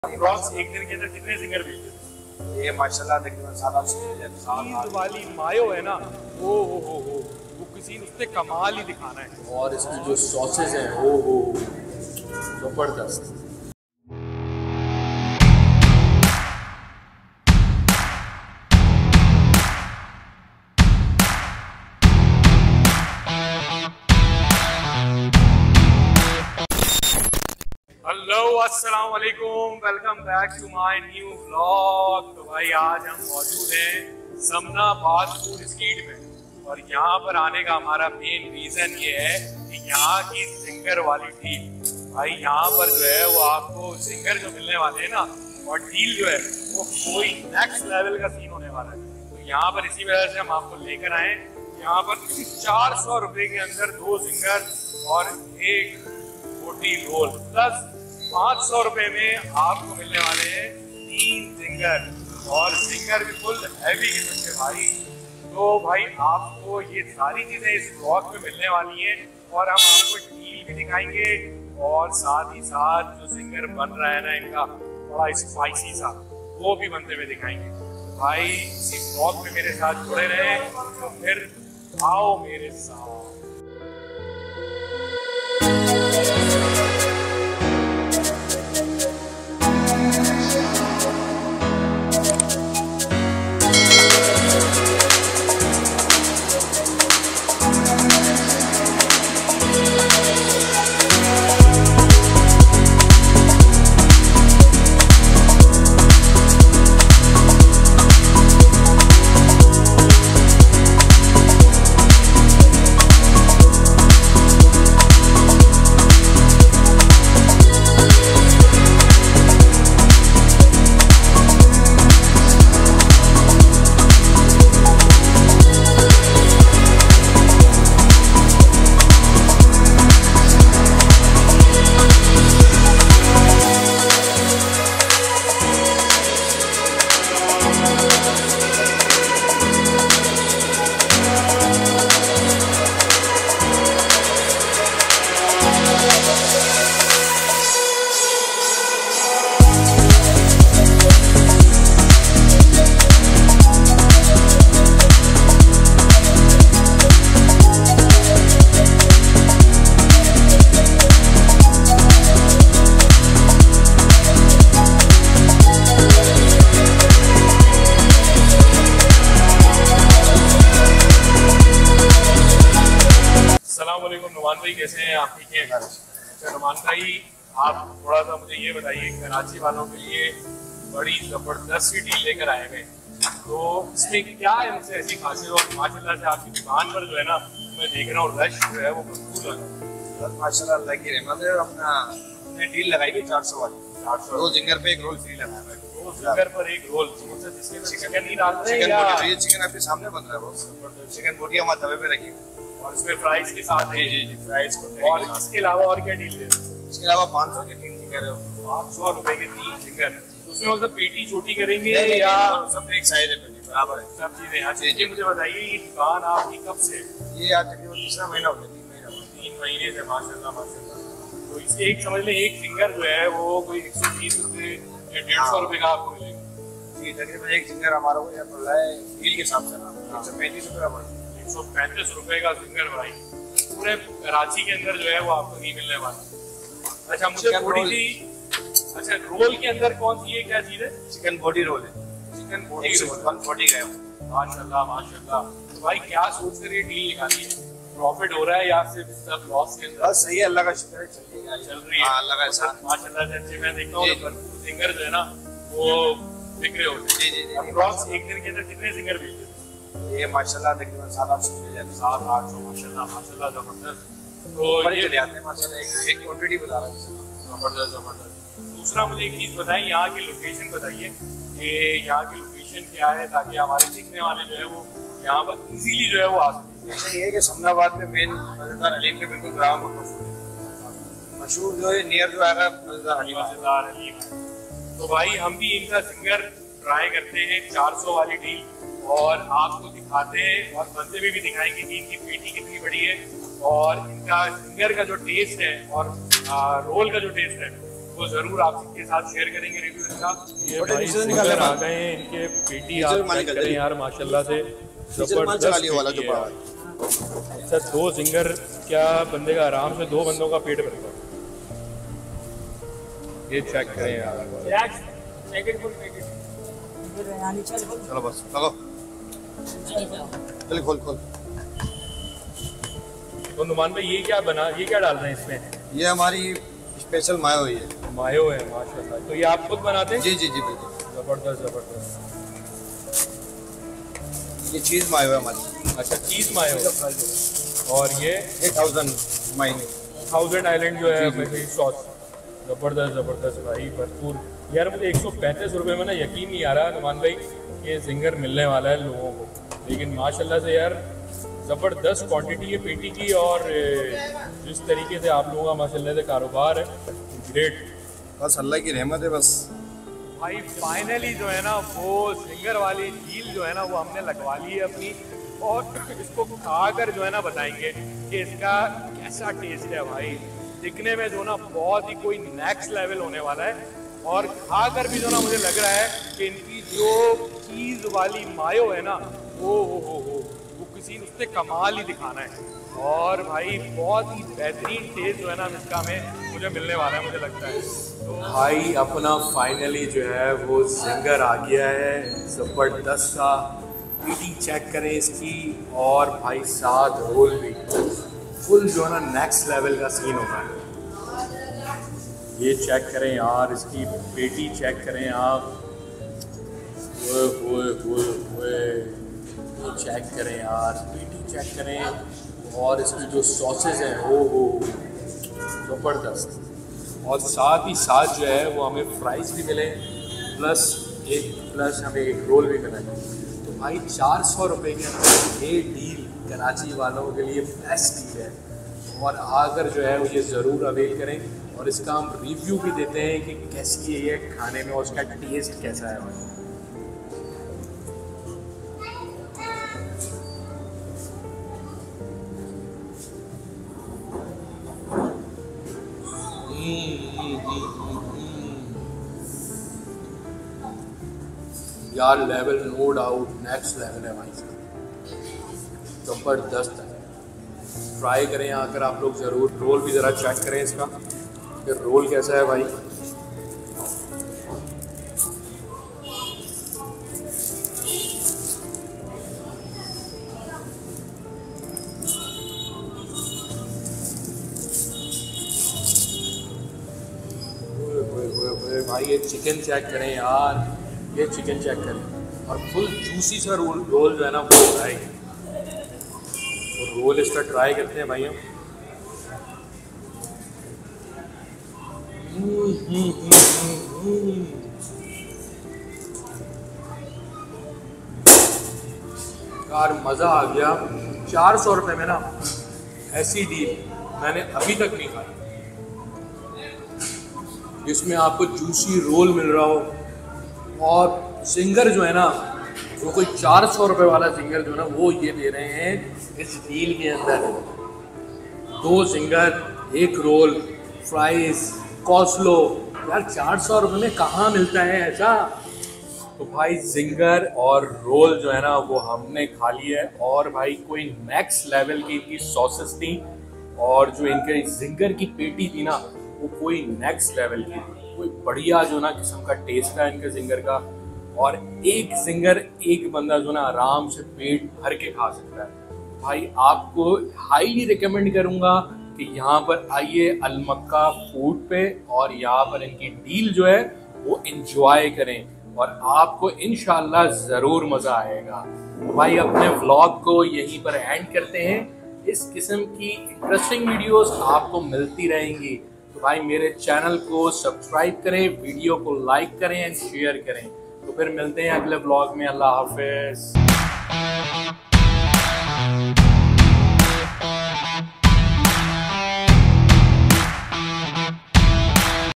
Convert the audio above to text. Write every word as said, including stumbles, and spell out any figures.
Approx एक दिन के अंदर कितने सिंगर भेजते हैं? ये माशाल्लाह तकरीबन सात आठ सौ ईद वाली मायो है ना, ओ हो हो हो वो किसी ने उसने कमाल ही दिखाना है। और इसकी जो सॉसेज हैं ओ हो जबरदस्त। हेलो अस्सलाम वालेकुम, welcome back to my new vlog. तो भाई आज हम मौजूद हैं समनाबाद फूड स्ट्रीट में और यहाँ पर आने का हमारा मेन रीज़न ये है कि यहाँ की सिंगर वाली डील। भाई यहाँ पर जो है वो आपको सिंगर जो मिलने वाले हैं ना, और डील जो है वो कोई नेक्स्ट लेवल का सीन होने वाला है। तो यहाँ पर इसी वजह से हम आपको लेकर आए। यहाँ पर चार सौ रुपये के अंदर दो सिंगर और एक रोटी रोल प्लस पाँच सौ रुपए में आपको मिलने वाले हैं तीन सिंगर, और सिंगर भी फुल हैवी किस्म के भाई। तो भाई आपको ये सारी चीजें इस ब्लॉग में मिलने वाली हैं और हम आपको डील भी दिखाएंगे और साथ ही साथ जो सिंगर बन रहा है ना इनका बड़ा स्पाइसी सा, वो भी बनते हुए दिखाएंगे। भाई इसी ब्लॉग में मेरे साथ जुड़े रहे, तो फिर आओ मेरे साथ। नुमान भाई कैसे हैं आप? ठीक है। अच्छा नुमान भाई, आप थोड़ा सा मुझे ये बताइए, कराची वालों के लिए बड़ी जबरदस्त डील लेकर आए हैं, तो इसमें क्या है मुझसे ऐसी खासियत? और माशाल्लाह से आपकी दुकान पर जो है ना, मैं देख रहा हूँ रश जो है वो भरपूर लगा है। माशाल्लाह अल्लाह की रहमत है। अपना हमने डील लगाई थी चार सौ वाली, चार सौ दो सिंगर पे एक रोल फ्री लगाया है। दो सिंगर पर एक रोल, जिसके चिकन नहीं डाल रहे हैं या ये चिकन आपके सामने बन रहा है। वो चिकन बोटी हमारे तवे पे रखी और इसमें फ्राइज के साथ है। जी जी फ्राइज को। और इसके अलावा और क्या डील है? इसके अलावा पाँच सौ के तीन सिंगर है। पाँच सौ रुपए के तीन सिंगर, उसमें मतलब पेटी छोटी करेंगे या सब एक साइज है, बराबर है सब चीजें? अच्छा ये मुझे बताइए, ये दुकान आपकी कब से? ये आज तकरीबन तीसरा महीना हो गया, तीन महीना तीन महीने से। माशाल्लाह माशाल्लाह। तो इसे एक समझ लें, एक सिंगर जो है वो कोई एक सौ बीस रुपये या डेढ़ सौ रुपये का आपको मिलेगा। जी तकरीबन एक सिंगर हमारा को यह पड़ रहा है डील के हिसाब से ना एक सौ पैंतीस रुपये का पड़ रहा है। एक सौ पैंतीस रुपये का सिंगर भाई पूरे कराची के अंदर जो है वो आपको नहीं मिलने वाला। अच्छा मुझे थोड़ी सी, अच्छा रोल के अंदर कौन सी है, क्या चीज़ है? चिकन बॉडी रोल है। Chicken body roll one forty का है। माशाल्लाह माशाल्लाह। तो भाई क्या सोच कर ये डील निकाली है? प्रॉफिट हो रहा है या सिर्फ सब लॉस के अंदर? बस सही है, अल्लाह का शुक्र है, चलेगा, चल रही है। हाँ अल्लाह का एहसान माशाल्लाह। जैसे मैं देखता हूँ भरपूर सिंगर जो है ना वो बिक रहे होते हैं। जी जी जी। अप्रॉक्स एक दिन के अंदर कितने सिंगर भेजते हैं? ये माशाल्लाह तकरीबन सात आठ सौ मिल जाते हैं। सात आठ सौ माशाल्लाह माशाल्लाह जबरदस्त। तो ये चले आते हैं माशाल्लाह, एक एक क्वांटिटी बता रहा हूँ। जबरदस्त जबरदस्त। दूसरा मुझे एक चीज़ बताइए, यहाँ की लोकेशन बताइए कि यहाँ की लोकेशन क्या है, ताकि हमारे सीखने वाले जो है वो यहाँ पर इजीली जो है वो आ सके। ये है कि समनाबाद में मेन मज़ेदार हलीम के बिल्कुल बराबर मशहूर जो है नियर जो है मज़ेदार हलीम। मज़ेदार हलीम। तो भाई हम भी इनका सिंगर ट्राई करते हैं, चार सौ वाली डील, और आपको दिखाते हैं और बनते हुए भी दिखाएंगे कि इनकी पेटी कितनी बड़ी है और इनका सिंगर का जो टेस्ट है और आ, रोल का जो टेस्ट है तो जरूर आपके साथ शेयर करेंगे रिव्यू इसका। ये भाई सिंगर आ गए हैं, इनके पेटी आप चेक करें यार माशाल्लाह से जबरदस्त वाला जो अच्छा दो सिंगर क्या बंदे का आराम से दो बंदों का पेट भरेगा। ये चेक करें यार, चलो बस लगो, चल खोल खोल। तो नुमान भाई ये क्या बना, ये क्या डाल रहे हैं इसमें? ये हमारी स्पेशल मायो है, मायो है माशाल्लाह। तो ये आप खुद बनाते हैं? जी जी जी बिल्कुल, जबरदस्त जबरदस्त। ये चीज मायो है हमारी। अच्छा चीज मायो, और ये एट थाउजेंड माइने थाउजेंड आइलैंड जो है सॉस, जबरदस्त जबरदस्त भाई भरपूर। यार मुझे एक सौ पैंतीस रुपये में ना यकीन नहीं आ रहा नुमान भाई ये जिंगर मिलने वाला है लोगों को, लेकिन माशाल्लाह से यार ज़बरदस्त क्वांटिटी है पेटी की, और जिस तरीके से आप लोगों का माशाल्लाह से कारोबार है ग्रेट। बस अल्लाह की रहमत है बस। भाई फाइनली जो है ना वो सिंगर वाली डील जो है ना वो हमने लगवा ली है अपनी, और इसको खाकर जो है ना बताएंगे कि इसका कैसा टेस्ट है। भाई दिखने में जो ना बहुत ही कोई नेक्स्ट लेवल होने वाला है, और खाकर भी जो ना मुझे लग रहा है कि इनकी जो चीज़ वाली मायो है ना वो हो हो हो वो किसी ने उसने कमाल ही दिखाना है। और भाई बहुत ही बेहतरीन टेस्ट जो है ना इसका में मुझे मिलने वाला है मुझे लगता है। तो भाई अपना फाइनली जो है वो सिंगर आ गया है ज़बरदस्त सा, पीटी चेक करें इसकी, और भाई साथ रोल भी फुल जो है ना नेक्स्ट लेवल का सीन होगा। ये चेक करें यार, इसकी पेटी चेक करें आप, वो वो वो वो ये चेक करें यार, पेटी चेक करें, और इसकी जो सॉसेज हैं वो वो ज़बरदस्त, और साथ ही साथ जो है वो हमें फ्राइज़ भी मिले, प्लस एक प्लस हमें एक रोल भी मिला। तो भाई चार सौ रुपये के अंदर ये डील कराची वालों के लिए बेस्ट डील है, और आकर जो है वो ये ज़रूर अवेल करें, और इसका हम रिव्यू भी देते हैं कि कैसी है ये खाने में और उसका टेस्ट कैसा है भाई। यार level no doubt next level है भाई, ज़बरदस्त है। ट्राई करें आकर आप लोग ज़रूर, रोल भी ज़रा चेक करें इसका कि रोल कैसा है भाई। भाई ये चिकन चेक करें यार, ये चिकन चेक करें, और फुल जूसी सा रोल रोल जो है ना वो भाई, तो रोल इसका ट्राई करते हैं भाई हम। यार मज़ा आ गया। चार सौ रुपये में ना ऐसी डील मैंने अभी तक नहीं खाई, जिसमें आपको जूसी रोल मिल रहा हो, और सिंगर जो है ना वो कोई चार सौ रुपये वाला सिंगर जो है ना वो ये दे रहे हैं इस डील के अंदर। दो सिंगर, एक रोल, फ्राइज, कॉस्लो, यार चार सौ रुपये में कहाँ मिलता है ऐसा। तो भाई जिंगर और रोल जो है ना वो हमने खा लिया है, और भाई कोई नेक्स्ट लेवल की इनकी सॉसेस थी, और जो इनके जिंगर की पेटी थी ना वो कोई नेक्स्ट लेवल की, कोई बढ़िया जो ना किस्म का टेस्ट था इनके जिंगर का, और एक जिंगर एक बंदा जो ना आराम से पेट भर के खा सकता है। भाई आपको हाईली रिकमेंड करूंगा कि यहाँ पर आइए अलमक्का फूड पे, और यहाँ पर इनकी डील जो है वो एंजॉय करें, और आपको इंशाल्लाह ज़रूर मज़ा आएगा। भाई अपने व्लॉग को यहीं पर एंड करते हैं। इस किस्म की इंटरेस्टिंग वीडियोस आपको मिलती रहेंगी, तो भाई मेरे चैनल को सब्सक्राइब करें, वीडियो को लाइक करें एंड शेयर करें। तो फिर मिलते हैं अगले व्लॉग में। अल्लाह हाफिज़।